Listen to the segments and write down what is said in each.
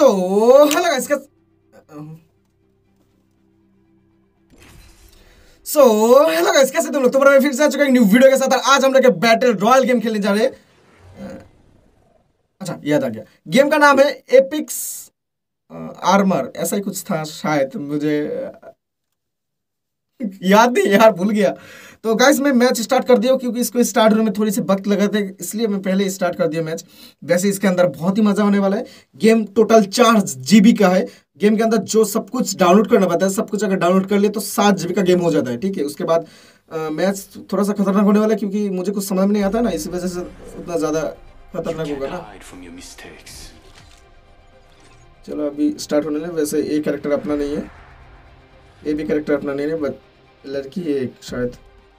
So hello guys कैसे तुम लोग। तुम्हारा मैं फिर से आ चुका एक न्यू वीडियो के साथ। आज हम लोग बैटल रॉयल गेम खेलने जा रहे हैं। अच्छा याद आ गया, गेम का नाम है एपिक्स आर्मर, ऐसा ही कुछ था शायद, मुझे याद नहीं यार, भूल गया। तो गाइस मैं मैच स्टार्ट कर दिया क्योंकि इसको स्टार्ट होने में थोड़ी सी वक्त लगा था, इसलिए मैं पहले स्टार्ट कर दिया मैच। वैसे इसके अंदर बहुत ही मजा होने वाला है। गेम टोटल 4 GB का है। गेम के अंदर जो सब कुछ डाउनलोड करना पड़ता है, सब कुछ अगर डाउनलोड कर लिए तो 7 GB का गेम हो जाता है। ठीक है, उसके बाद मैच थोड़ा सा खतरनाक होने वाला है क्योंकि मुझे कुछ समझ में नहीं आता ना, इसी वजह से उतना ज़्यादा खतरनाक होगा ना। चलो अभी स्टार्ट होने लगे। वैसे ये कैरेक्टर अपना नहीं है, ये भी कैरेक्टर अपना नहीं है, बट लड़की है एक शायद।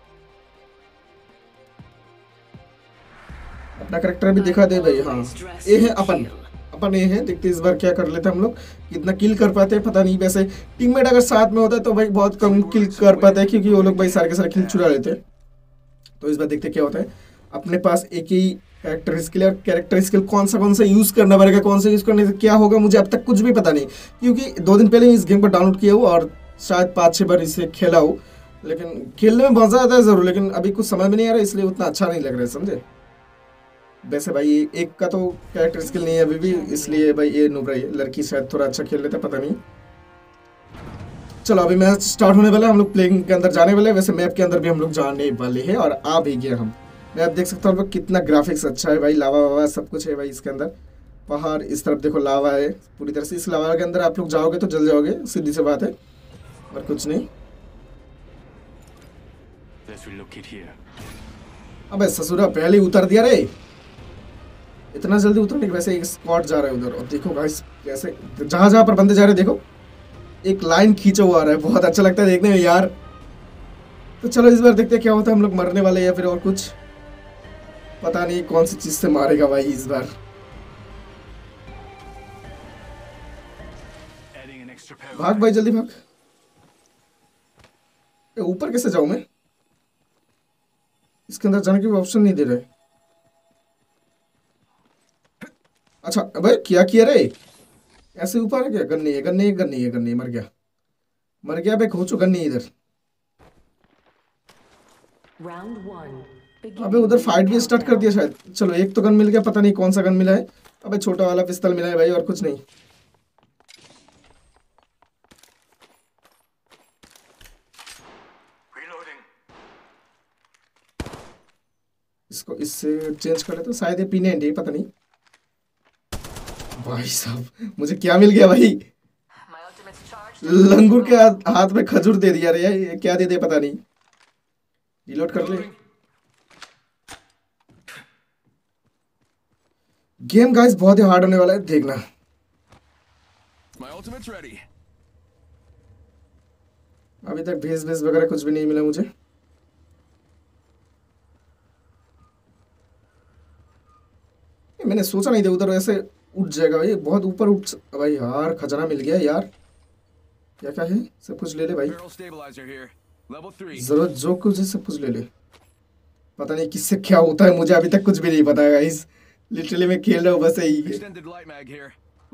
अपना कैरेक्टर भी दिखा दे भाई। हाँ ये है अपन ये है। देखते इस बार क्या कर लेते हम लोग, कितना किल कर पाते हैं पता नहीं। वैसे टीममेट अगर साथ में होता है तो भाई बहुत कम किल कर पाते हैं क्योंकि वो लोग भाई सारे के सारे किल चुरा लेते हैं। तो इस बार देखते क्या होता है। अपने पास एक ही कैरेक्टर स्किल, और कैरेक्टर स्किल कौन सा यूज़ करना पड़ेगा, कौन सा यूज़ करने से क्या होगा, मुझे अब तक कुछ भी पता नहीं। क्योंकि 2 दिन पहले इस गेम को डाउनलोड किया हूँ और शायद 5-6 बार इसे खेला हूँ, लेकिन खेलने में मज़ा आता है ज़रूर, लेकिन अभी कुछ समझ में नहीं आ रहा, इसलिए उतना अच्छा नहीं लग रहा है, समझे। वैसे भाई एक का तो कैरेक्टर स्किल नहीं है अभी भी, इसलिए भाई ये नुब रही है। लड़की शायद थोड़ा अच्छा खेल लेता, पता नहीं। चलो अभी मैच स्टार्ट होने वाला है, हम लोग प्लेइंग के अंदर जाने वाले हैं। वैसे मैप के अंदर भी हम लोग जाने वाले हैं और आ भी गए हम। मैप देख सकते हो कितना ग्राफिक्स अच्छा है भाई, लावा वावा सब कुछ है भाई इसके अंदर। पहाड़, इस तरफ देखो लावा है पूरी तरह से। इस लावा के अंदर आप लोग जाओगे तो जल जाओगे, सीधी सी बात है, और कुछ नहीं। अबे ससुरा पहले ही उतर दिया रे, इतना जल्दी उतरने की। वैसे एक स्क्वाड जा रहा है उधर, और देखो गाइस कैसे जहाँ जहाँ पर बंदे जा रहे हैं देखो, एक लाइन खींचा हुआ आ रहा है, बहुत अच्छा लगता है देखने में यार। तो चलो इस बार देखते हैं क्या होता है, हम लोग मरने वाले या फिर और कुछ, पता नहीं कौन सी चीज से मारेगा भाई इस बार। भाग भाई जल्दी भाग। ऊपर कैसे जाऊं मैं, इसके अंदर जाने की भी ऑप्शन नहीं दे रहे। अच्छा अबे क्या किया रे, ऐसे ऊपर है क्या। गन नहीं है, गन नहीं है, गन नहीं है, गन नहीं है, मर गया बे, खोचो गन नहीं इधर। अबे उधर फाइट भी स्टार्ट कर दिया शायद। चलो एक तो गन मिल गया, पता नहीं कौन सा गन मिला है। अबे छोटा वाला पिस्तल मिला है भाई, और कुछ नहीं। इसको इससे चेंज कर लेते तो शायद ये पीने पता नहीं। भाई साहब मुझे क्या मिल गया भाई, लंगूर के हाथ में खजूर दे दिया रे, ये क्या दे दे पता नहीं। रिलोड कर ले। गेम गाइस बहुत ही हार्ड होने वाला है, देखना। अभी तक भेस वगैरह कुछ भी नहीं मिला मुझे। मैंने सोचा नहीं था उधर ऐसे उठ जाएगा भाई, बहुत ऊपर उठ भाई यार। खजाना मिल गया यार, क्या क्या है, सब कुछ ले ले भाई, जरूरत जो कुछ है सब कुछ ले ले। पता नहीं किससे क्या होता है, मुझे अभी तक कुछ भी नहीं पता है गाइस, लिटरली मैं खेल रहा हूँ बस यही है।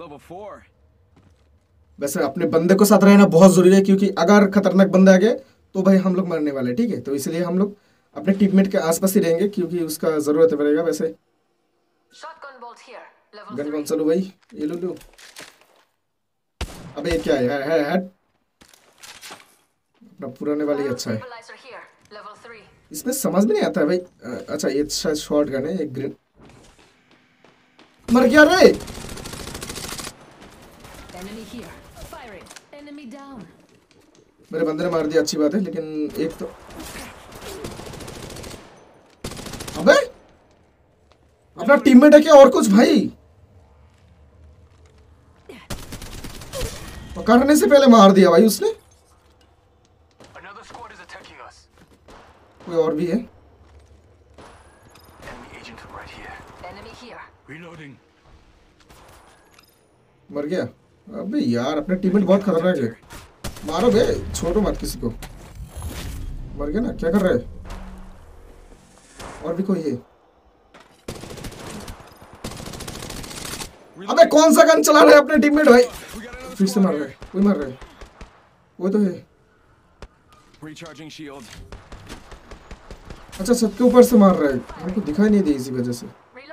वैसे अपने बंदे को साथ रहना बहुत जरूरी है, क्योंकि अगर खतरनाक बंदे आ गए तो भाई हम लोग मरने वाले, ठीक है। तो इसलिए हम लोग अपने टीममेट के आसपास ही रहेंगे, क्योंकि उसका जरूरत पड़ेगा। वैसे गन कौन सा लो भाई, ये लो। अबे ये क्या है अपना पुराने वाले ही अच्छा है, इसमें समझ में नहीं आता है भाई। अच्छा ये शायद शॉर्ट गन है, एक ग्रेन। मर गया रे, मेरे बंदे ने मार दिया, अच्छी बात है, लेकिन एक तो अबे अपना टीममेट है क्या और कुछ भाई, पकड़ने से पहले मार दिया भाई उसने। कोई और भी है, मर गया। अबे यार अपना टीममेट बहुत खतरनाक है, मारो बे, छोड़ो मत किसी को। मर गया ना, क्या कर रहा है। और भी कोई है, अबे कौन सा गन चला रहा है अपने टीममेट भाई? फिर से मार रहा है, कोई मार रहा है, वो तो है। अच्छा छत के ऊपर से मार रहा है, हमको दिखाई नहीं दे इसी वजह से।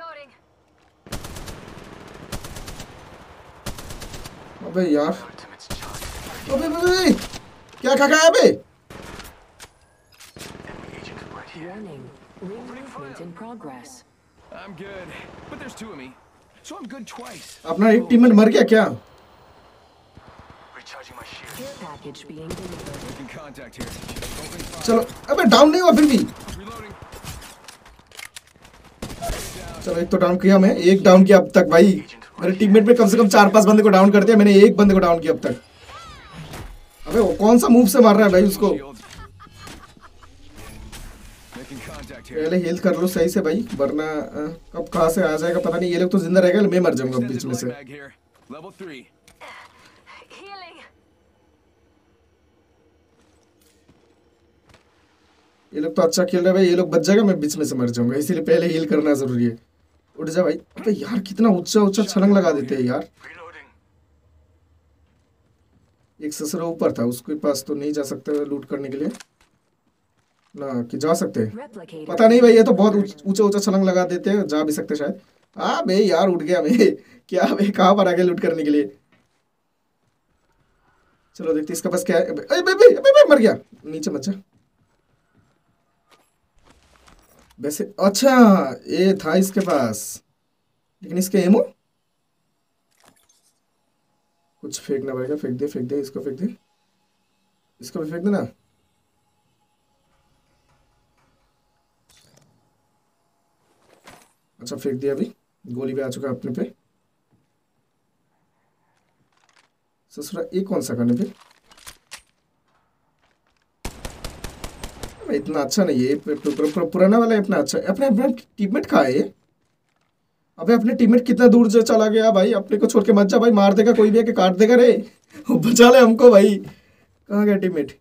अबे यार, अबे क्या खा है अबे? अपना एक टीममेट मर गया क्या? चलो, अबे डाउन नहीं हुआ फिर भी। चलो एक तो डाउन किया मैं, एक डाउन किया अब तक भाई। मेरे टीममेट में कम से कम 4-5 बंदे को डाउन कर दिया, मैंने एक बंदे को डाउन किया अब तक। अबे वो कौन सा मूव से मार रहा है भाई उसको? पहले हेल्थ कर लो सही से भाई, वरना कब कहाँ से आ जाएगा पता नहीं। ये लोग तो जिंदा रहेगा, मैं मर जाऊंगा बीच में से। ये लोग तो अच्छा खेल रहे हैं भाई, ये लोग बच जाएगा, मैं बीच में से मर जाऊंगा, इसीलिए पहले हील करना जरूरी है। उठ जा भाई। अबे यार कितना ऊंचा ऊंचा छलांग लगा देते हैं यार। एक ससुरा ऊपर था, उसके पास तो नहीं जा सकते लूट करने के लिए ना, कि जा सकते हैं पता नहीं भाई। ये तो बहुत ऊंचा ऊंचा छलांग लगा देते हैं, जा भी सकते शायद। हाँ भाई यार उठ गया मैं। क्या भाई कहाँ पर आ गया लूट करने के लिए? चलो देखते इसका पास क्या है। अबे मर गया, नीचे मत जा। वैसे अच्छा ये था इसके पास, लेकिन इसके एमो कुछ फेंकना पड़ेगा। फेंक दे इसको, फेंक दे इसको भी फेंक देना। अच्छा फेंक दिया, अभी गोली भी आ चुका है अपने पे। ससुरा ये कौन सा करने पे? इतना अच्छा नहीं है, पुराना वाला है अपना। अच्छा अपने अपना टीममेट कहाँ है? अबे अपने टीममेट कितना दूर से चला गया भाई, अपने को छोड़ के मत जा भाई, मार देगा कोई भी आके, काट देगा रे। बचा ले हमको भाई। कहाँ गया टीममेट?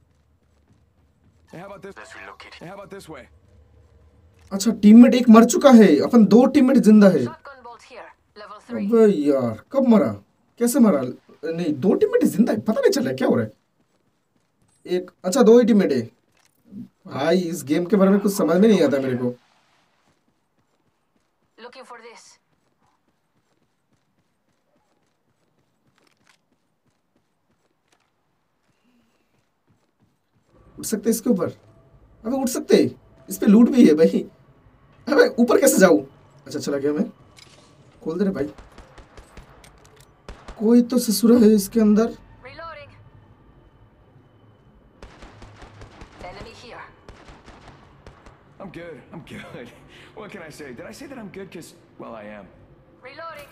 अच्छा टीममेट एक मर चुका है, अपन 2 टीममेट जिंदा है। अबे यार कब मरा, कैसे मरा? नहीं 2 टीममेट जिंदा है, पता नहीं चल रहा क्या हो रहा है। एक अच्छा 2 ही टीममेट है भाई। इस गेम के बारे में कुछ समझ में नहीं आता मेरे को। उठ सकते इसके ऊपर? अबे उठ सकते, इस पे लूट भी है भाई। अबे ऊपर कैसे जाऊं? अच्छा चला गया मैं। खोल दे रे भाई। कोई तो ससुरा है इसके अंदर। I'm good. What can I say? Did I say that I'm good? Because, well, I am. Reloading.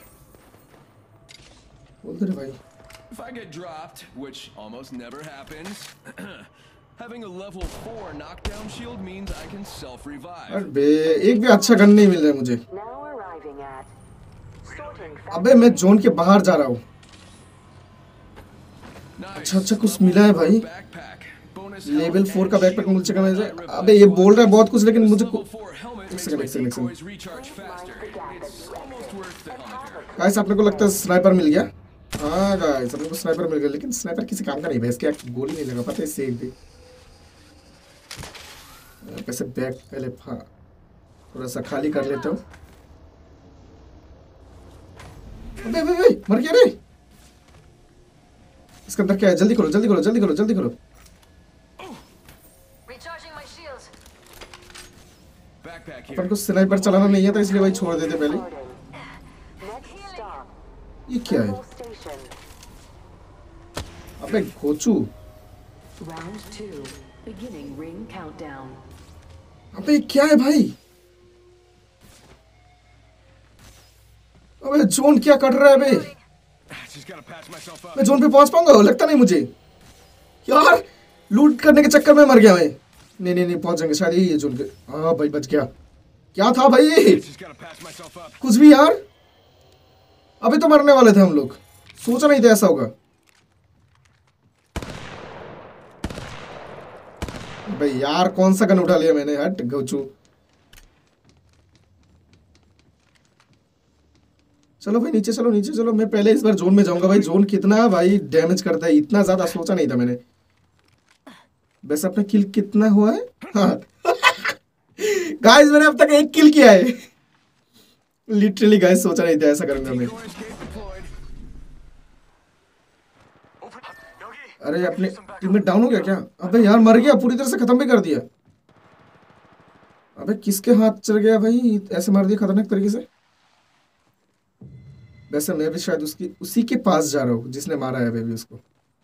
बोल दे रे भाई। If I get dropped, which almost never happens, having a level 4 knockdown shield means I can self-revive. अबे एक भी अच्छा gun नहीं मिल रहा है मुझे। अबे मैं जोन के बाहर जा रहा हूँ। अच्छा कुछ मिला है भाई। लेवल 4 का बैकपैक मिल चुका मुझे। अबे ये बोल रहा है बहुत कुछ, लेकिन मुझे एक सेकंड। गाइस अपने को लगता है स्नाइपर मिल गया। हाँ गाइस अपने को स्नाइपर मिल गया, लेकिन स्नाइपर किसी काम का नहीं है, इसके गोली नहीं लगा पता है, इससे एक भी। कैसे बैग पहले थोड़ा सा खाली कर लेता हूँ। अबे मर गया रे। इसके अंदर क्या है? जल्दी करो। अपन को स्नाइपर चलाना नहीं आता, इसलिए भाई छोड़ देते पहले। ये क्या है? अबे गोचू। अबे क्या है भाई? अबे जोन क्या कर रहा है बे? मैं जोन पे पहुंच पाऊंगा? लगता नहीं मुझे यार, लूट करने के चक्कर में मर गया मैं। नहीं पहुंच जाएंगे शायद, यही है जोन के। हाँ भाई बच गया। क्या था भाई? कुछ भी यार, अभी तो मरने वाले थे हम लोग, सोचा नहीं था ऐसा होगा। भाई यार कौन सा गन उठा लिया मैंने, हट गोचू। चलो भाई नीचे चलो, नीचे चलो। मैं पहले इस बार जोन में जाऊंगा भाई। जोन कितना भाई डैमेज करता है, इतना ज्यादा सोचा नहीं था मैंने। वैसे अपना किल कितना हुआ है? हाँ गाइस मैंने अब तक 1 किल किया है। लिटरली गाइस सोचा नहीं था ऐसा करूंगा मैं। अरे अपने टीममेट डाउन हो गया क्या? अबे यार मर गया, पूरी तरह से खत्म भी कर दिया। अबे किसके हाथ चल गया भाई, ऐसे मार दिया खतरनाक तरीके से। वैसे मैं भी शायद उसी के पास जा रहा हूँ जिसने मारा है अभी उसको।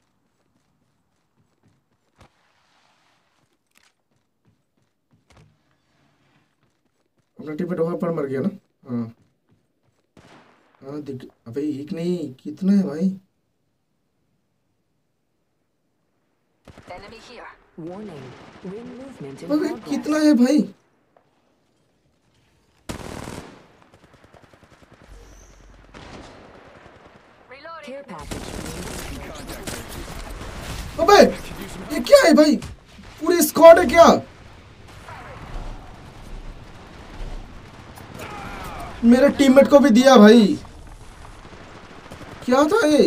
अपना टीममेट वहां पर मर गया ना? हाँ हाँ देख। अबे एक नहीं, कितना है भाई? अबे कितना है भाई? अबे ये क्या है भाई? पूरी स्क्वाड है क्या? मेरे टीममेट को भी दिया भाई। क्या था ये?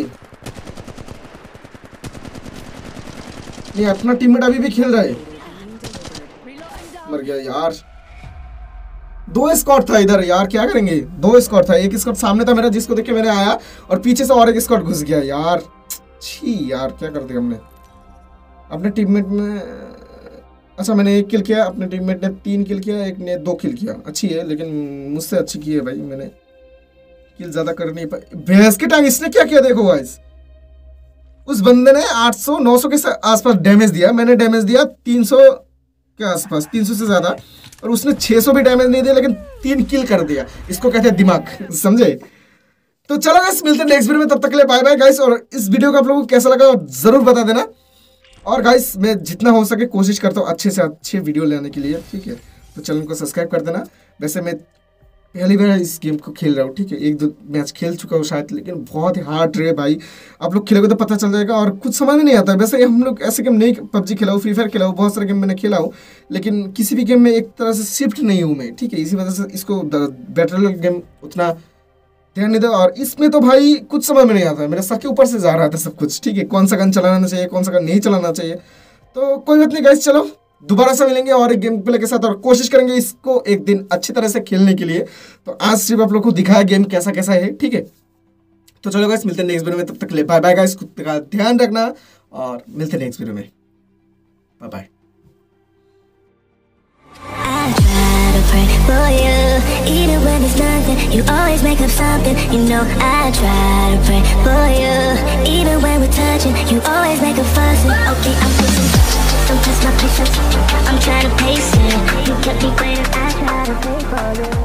नहीं अपना टीममेट अभी भी खेल रहा है। मर गया यार। 2 स्क्वाड था इधर यार, क्या करेंगे? 2 स्क्वाड था, एक स्क्वाड सामने था मेरा जिसको देख के मैंने आया, और पीछे से और एक स्क्वाड घुस गया यार। छी यार क्या कर दिया हमने। अपने टीममेट में अच्छा मैंने 1 किल किया, अपने टीममेट ने 3 किल किया, एक ने 2 किल किया। अच्छी है लेकिन मुझसे अच्छी की है भाई। मैंने किल ज्यादा कर नहीं पाई। भैंस की टांग इसने क्या किया देखो गाइस। उस बंदे ने 800 900 के आसपास डैमेज दिया, मैंने डैमेज दिया 300 के आसपास, 300 से ज्यादा, और उसने 600 भी डैमेज नहीं दिया लेकिन 3 किल कर दिया। इसको कहते हैं दिमाग, समझे? तो चलो गाइस मिलते हैं नेक्स्ट वीडियो में, तब तक के लिए बाय बाय गाइस। और इस वीडियो को आप लोगों को कैसा लगा जरूर बता देना। और गाइस मैं जितना हो सके कोशिश करता हूँ अच्छे से अच्छे वीडियो लाने के लिए, ठीक है? तो चैनल को सब्सक्राइब कर देना। वैसे मैं पहली बार इस गेम को खेल रहा हूँ, ठीक है? 1-2 मैच खेल चुका हूँ शायद, लेकिन बहुत ही हार्ड रहे भाई। आप लोग खेलोगे तो पता चल जाएगा, और कुछ समझ नहीं आता। वैसे हम लोग ऐसे गेम नहीं, पबजी खेला हूँ, फ्री फायर खेला हूँ, बहुत सारे गेम मैंने खेला हूँ, लेकिन किसी भी गेम में एक तरह से शिफ्ट नहीं हूँ मैं, ठीक है? इसी वजह से इसको बैटल गेम उतना ध्यान नहीं था। और इसमें तो भाई कुछ समझ में नहीं आता, मेरे सर के ऊपर से जा रहा था सब कुछ, ठीक है? कौन सा गन चलाना चाहिए, कौन सा गन नहीं चलाना चाहिए। तो कोई बात नहीं गाइस, चलो दोबारा से मिलेंगे और एक गेम प्ले के साथ, और कोशिश करेंगे इसको एक दिन अच्छी तरह से खेलने के लिए। तो आज सिर्फ आप लोग को दिखाया गेम कैसा कैसा है, ठीक है? तो चलो गाइस मिलते हैं नेक्स्ट वीडियो में, तब तक के लिए बाय बाय गाइस। खुद का ध्यान रखना और मिलते हैं नेक्स्ट वीडियो में। Bye bye. For you, even when it's nothing, you always make up something. You know I try to pray for you, even when we're touching, you always make a fuss. Okay, I'm pushing, don't test my patience. I'm trying to pace it. You kept me waiting, I try to pray for you.